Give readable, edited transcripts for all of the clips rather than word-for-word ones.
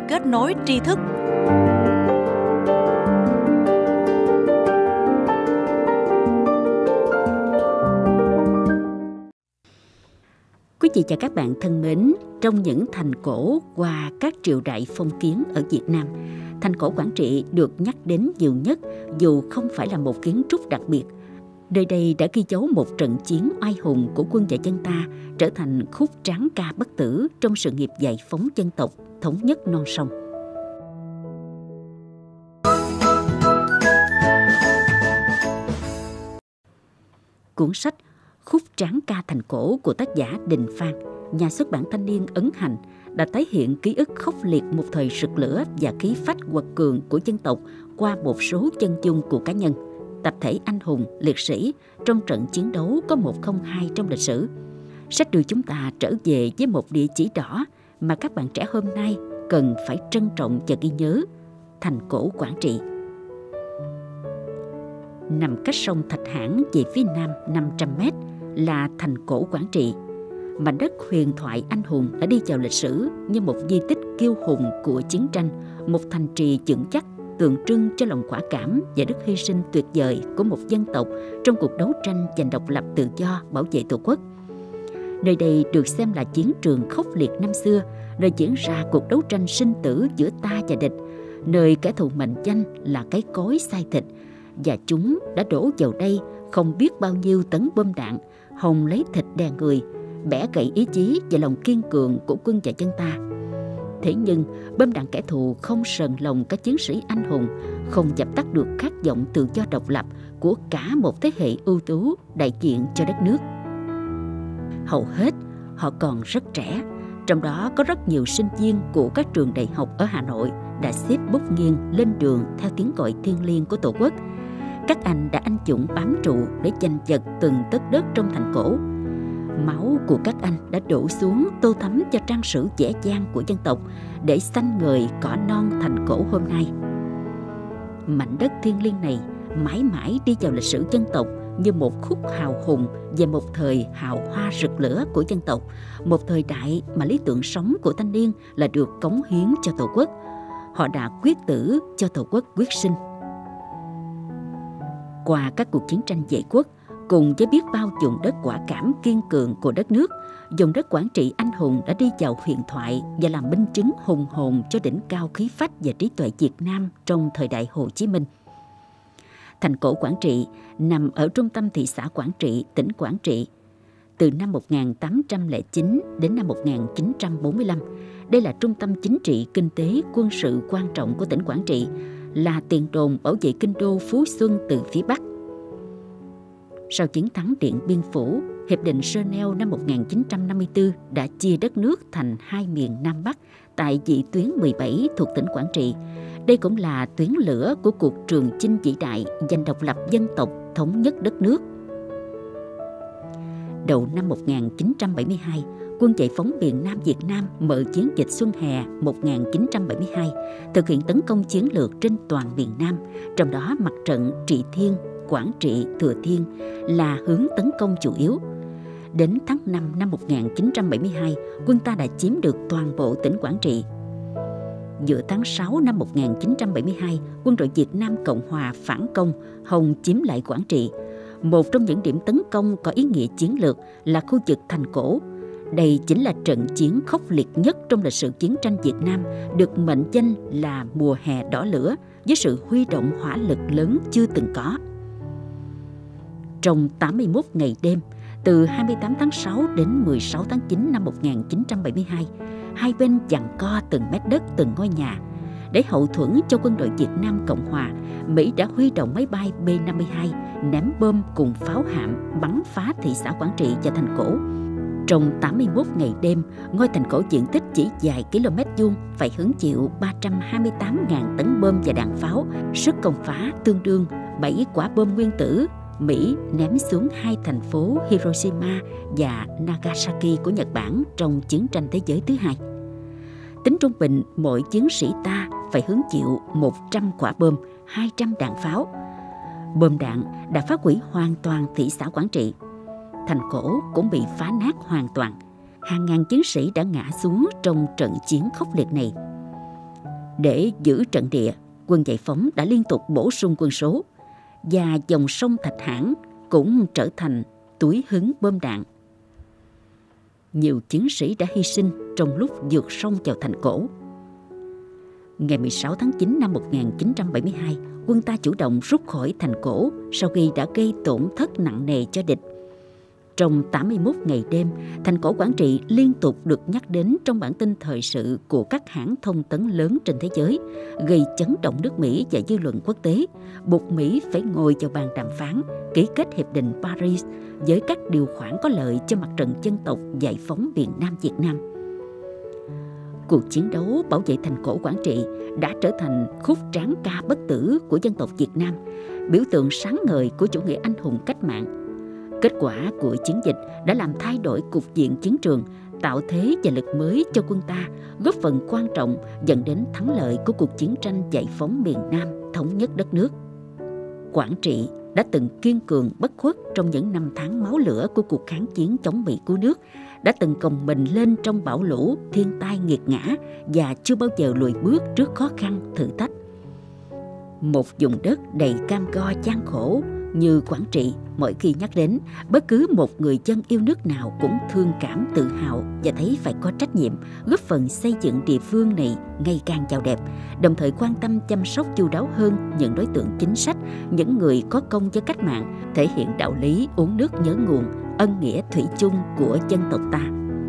kết nối tri thức. Quý vị và các bạn thân mến, trong những thành cổ qua các triều đại phong kiến ở Việt Nam, thành cổ Quảng Trị được nhắc đến nhiều nhất dù không phải là một kiến trúc đặc biệt. Nơi đây đã ghi dấu một trận chiến oai hùng của quân và dân ta, trở thành khúc tráng ca bất tử trong sự nghiệp giải phóng dân tộc, thống nhất non sông. Cuốn sách Khúc tráng ca thành cổ của tác giả Đình Phan, nhà xuất bản Thanh niên Ấn Hành, đã tái hiện ký ức khốc liệt một thời rực lửa và khí phách quật cường của dân tộc qua một số chân dung của cá nhân, tập thể anh hùng, liệt sĩ trong trận chiến đấu có 102 trong lịch sử. Sách đưa chúng ta trở về với một địa chỉ đỏ mà các bạn trẻ hôm nay cần phải trân trọng và ghi nhớ: thành cổ Quảng Trị. Nằm cách sông Thạch Hãn về phía nam 500 mét là thành cổ Quảng Trị, mảnh đất huyền thoại anh hùng đã đi vào lịch sử như một di tích kiêu hùng của chiến tranh, một thành trì vững chắc tượng trưng cho lòng quả cảm và đức hy sinh tuyệt vời của một dân tộc trong cuộc đấu tranh giành độc lập tự do, bảo vệ Tổ quốc. Nơi đây được xem là chiến trường khốc liệt năm xưa, nơi diễn ra cuộc đấu tranh sinh tử giữa ta và địch, nơi kẻ thù mệnh danh là cái cối xay thịt, và chúng đã đổ vào đây không biết bao nhiêu tấn bom đạn, hòng lấy thịt đè người, bẻ gãy ý chí và lòng kiên cường của quân và dân ta. Thế nhưng bom đạn kẻ thù không sờn lòng các chiến sĩ anh hùng, không dập tắt được khát vọng tự do độc lập của cả một thế hệ ưu tú đại diện cho đất nước. Hầu hết họ còn rất trẻ, trong đó có rất nhiều sinh viên của các trường đại học ở Hà Nội đã xếp bút nghiêng lên đường theo tiếng gọi thiêng liêng của Tổ quốc. Các anh đã anh dũng bám trụ để giành giật từng tấc đất trong thành cổ. Máu của các anh đã đổ xuống tô thắm cho trang sử dễ dàng của dân tộc để xanh ngời cỏ non thành cổ hôm nay. Mảnh đất thiêng liêng này mãi mãi đi vào lịch sử dân tộc như một khúc hào hùng về một thời hào hoa rực lửa của dân tộc, một thời đại mà lý tưởng sống của thanh niên là được cống hiến cho Tổ quốc. Họ đã quyết tử cho Tổ quốc quyết sinh. Qua các cuộc chiến tranh vệ quốc, cùng với biết bao vùng đất quả cảm kiên cường của đất nước, vùng đất Quảng Trị anh hùng đã đi vào huyền thoại và làm minh chứng hùng hồn cho đỉnh cao khí phách và trí tuệ Việt Nam trong thời đại Hồ Chí Minh. Thành cổ Quảng Trị nằm ở trung tâm thị xã Quảng Trị, tỉnh Quảng Trị. Từ năm 1809 đến năm 1945, đây là trung tâm chính trị, kinh tế, quân sự quan trọng của tỉnh Quảng Trị, là tiền đồn bảo vệ kinh đô Phú Xuân từ phía Bắc. Sau chiến thắng Điện Biên Phủ, Hiệp định Geneva năm 1954 đã chia đất nước thành hai miền Nam Bắc tại vị tuyến 17 thuộc tỉnh Quảng Trị. Đây cũng là tuyến lửa của cuộc trường chinh vĩ đại giành độc lập dân tộc, thống nhất đất nước. Đầu năm 1972, Quân giải phóng miền Nam Việt Nam mở chiến dịch Xuân Hè 1972, thực hiện tấn công chiến lược trên toàn miền Nam, trong đó mặt trận Trị Thiên, Quảng Trị, Thừa Thiên là hướng tấn công chủ yếu. Đến tháng 5 năm 1972, quân ta đã chiếm được toàn bộ tỉnh Quảng Trị. Giữa tháng 6 năm 1972, quân đội Việt Nam Cộng Hòa phản công, hòng chiếm lại Quảng Trị. Một trong những điểm tấn công có ý nghĩa chiến lược là khu vực thành cổ. Đây chính là trận chiến khốc liệt nhất trong lịch sử chiến tranh Việt Nam, được mệnh danh là mùa hè đỏ lửa, với sự huy động hỏa lực lớn chưa từng có. Trong 81 ngày đêm, từ 28 tháng 6 đến 16 tháng 9 năm 1972, hai bên giằng co từng mét đất, từng ngôi nhà. Để hậu thuẫn cho quân đội Việt Nam Cộng Hòa, Mỹ đã huy động máy bay B-52 ném bom cùng pháo hạm bắn phá thị xã Quảng Trị và thành cổ. Trong 81 ngày đêm, ngôi thành cổ diện tích chỉ vài km vuông phải hứng chịu 328.000 tấn bom và đạn pháo, sức công phá tương đương 7 quả bom nguyên tử Mỹ ném xuống hai thành phố Hiroshima và Nagasaki của Nhật Bản trong chiến tranh thế giới thứ hai. Tính trung bình, mỗi chiến sĩ ta phải hứng chịu 100 quả bom, 200 đạn pháo. Bom đạn đã phá hủy hoàn toàn thị xã Quảng Trị. Thành cổ cũng bị phá nát hoàn toàn. Hàng ngàn chiến sĩ đã ngã xuống trong trận chiến khốc liệt này. Để giữ trận địa, quân giải phóng đã liên tục bổ sung quân số, và dòng sông Thạch Hãn cũng trở thành túi hứng bom đạn. Nhiều chiến sĩ đã hy sinh trong lúc vượt sông vào thành cổ. Ngày 16 tháng 9 năm 1972, quân ta chủ động rút khỏi thành cổ sau khi đã gây tổn thất nặng nề cho địch. Trong 81 ngày đêm, thành cổ Quảng Trị liên tục được nhắc đến trong bản tin thời sự của các hãng thông tấn lớn trên thế giới, gây chấn động nước Mỹ và dư luận quốc tế, buộc Mỹ phải ngồi vào bàn đàm phán, ký kết Hiệp định Paris với các điều khoản có lợi cho mặt trận dân tộc giải phóng miền Nam Việt Nam. Cuộc chiến đấu bảo vệ thành cổ Quảng Trị đã trở thành khúc tráng ca bất tử của dân tộc Việt Nam, biểu tượng sáng ngời của chủ nghĩa anh hùng cách mạng. Kết quả của chiến dịch đã làm thay đổi cục diện chiến trường, tạo thế và lực mới cho quân ta, góp phần quan trọng dẫn đến thắng lợi của cuộc chiến tranh giải phóng miền Nam, thống nhất đất nước. Quảng Trị đã từng kiên cường bất khuất trong những năm tháng máu lửa của cuộc kháng chiến chống Mỹ cứu nước, đã từng gồng mình lên trong bão lũ, thiên tai nghiệt ngã và chưa bao giờ lùi bước trước khó khăn, thử thách. Một vùng đất đầy cam go gian khổ như Quảng Trị, mỗi khi nhắc đến, bất cứ một người dân yêu nước nào cũng thương cảm, tự hào và thấy phải có trách nhiệm góp phần xây dựng địa phương này ngày càng giàu đẹp, đồng thời quan tâm chăm sóc chu đáo hơn những đối tượng chính sách, những người có công với cách mạng, thể hiện đạo lý uống nước nhớ nguồn, ân nghĩa thủy chung của dân tộc ta.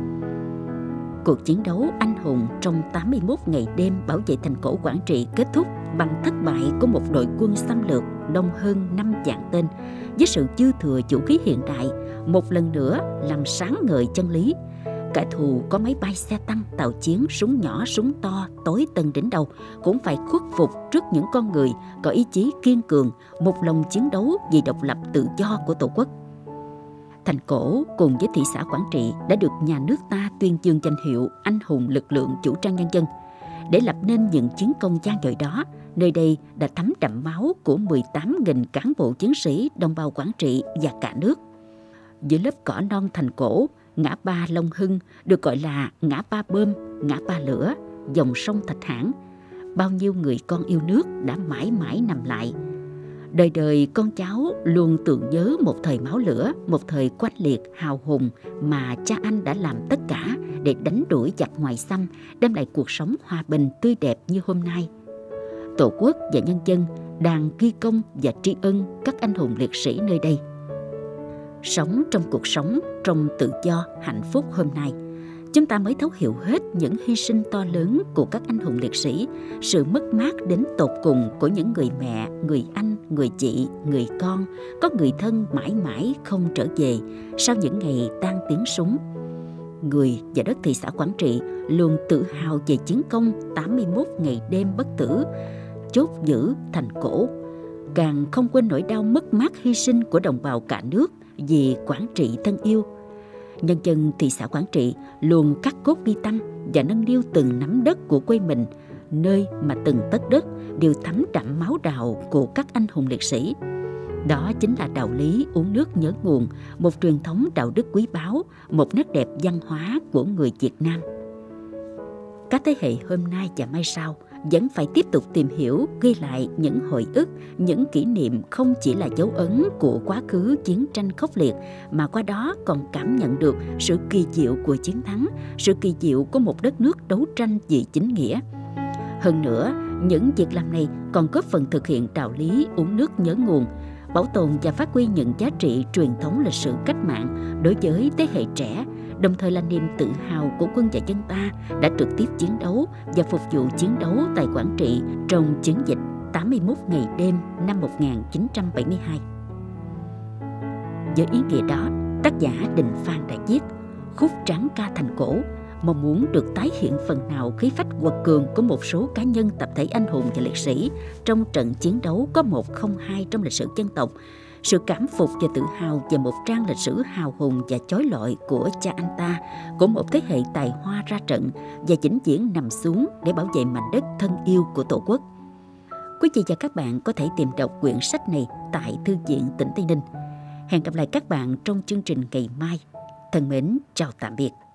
Cuộc chiến đấu anh hùng trong 81 ngày đêm bảo vệ thành cổ Quảng Trị kết thúc bằng thất bại của một đội quân xâm lược đông hơn 5 vạn tên, với sự dư thừa vũ khí hiện đại, một lần nữa làm sáng ngời chân lý. Kẻ thù có máy bay, xe tăng, tàu chiến, súng nhỏ, súng to, tối tân đến đâu cũng phải khuất phục trước những con người có ý chí kiên cường, một lòng chiến đấu vì độc lập tự do của Tổ quốc. Thành cổ cùng với thị xã Quảng Trị đã được nhà nước ta tuyên dương danh hiệu anh hùng lực lượng vũ trang nhân dân. Để lập nên những chiến công vang dội đó, nơi đây đã thấm đậm máu của 18.000 cán bộ chiến sĩ đồng bào Quảng Trị và cả nước. Dưới lớp cỏ non thành cổ, ngã ba Long Hưng được gọi là ngã ba bom, ngã ba lửa, dòng sông Thạch Hãn. Bao nhiêu người con yêu nước đã mãi mãi nằm lại. Đời đời con cháu luôn tưởng nhớ một thời máu lửa, một thời oanh liệt hào hùng mà cha anh đã làm tất cả để đánh đuổi giặc ngoại xâm, đem lại cuộc sống hòa bình tươi đẹp như hôm nay. Tổ quốc và nhân dân đang ghi công và tri ân các anh hùng liệt sĩ nơi đây. Sống trong cuộc sống, trong tự do, hạnh phúc hôm nay, chúng ta mới thấu hiểu hết những hy sinh to lớn của các anh hùng liệt sĩ, sự mất mát đến tột cùng của những người mẹ, người anh, người chị, người con, có người thân mãi mãi không trở về sau những ngày tan tiếng súng. Người và đất thị xã Quảng Trị luôn tự hào về chiến công 81 ngày đêm bất tử, chốt giữ thành cổ, càng không quên nỗi đau mất mát hy sinh của đồng bào cả nước vì Quảng Trị thân yêu. Nhân dân thị xã Quảng Trị luôn cắt cốt ghi tâm và nâng niu từng nắm đất của quê mình, nơi mà từng tấc đất đều thấm đậm máu đào của các anh hùng liệt sĩ. Đó chính là đạo lý uống nước nhớ nguồn, một truyền thống đạo đức quý báu, một nét đẹp văn hóa của người Việt Nam. Các thế hệ hôm nay và mai sau vẫn phải tiếp tục tìm hiểu, ghi lại những hồi ức, những kỷ niệm không chỉ là dấu ấn của quá khứ chiến tranh khốc liệt, mà qua đó còn cảm nhận được sự kỳ diệu của chiến thắng, sự kỳ diệu của một đất nước đấu tranh vì chính nghĩa. Hơn nữa, những việc làm này còn góp phần thực hiện đạo lý uống nước nhớ nguồn, bảo tồn và phát huy những giá trị truyền thống lịch sử cách mạng đối với thế hệ trẻ, đồng thời là niềm tự hào của quân và dân ta đã trực tiếp chiến đấu và phục vụ chiến đấu tại Quảng Trị trong chiến dịch 81 ngày đêm năm 1972. Với ý nghĩa đó, tác giả Đình Phan đã viết khúc tráng ca thành cổ, mong muốn được tái hiện phần nào khí phách quật cường của một số cá nhân, tập thể anh hùng và liệt sĩ trong trận chiến đấu có 102 trong lịch sử dân tộc, sự cảm phục và tự hào về một trang lịch sử hào hùng và chói lọi của cha anh ta, của một thế hệ tài hoa ra trận và vĩnh viễn nằm xuống để bảo vệ mảnh đất thân yêu của Tổ quốc. Quý vị và các bạn có thể tìm đọc quyển sách này tại Thư viện tỉnh Tây Ninh. Hẹn gặp lại các bạn trong chương trình ngày mai. Thân mến, chào tạm biệt.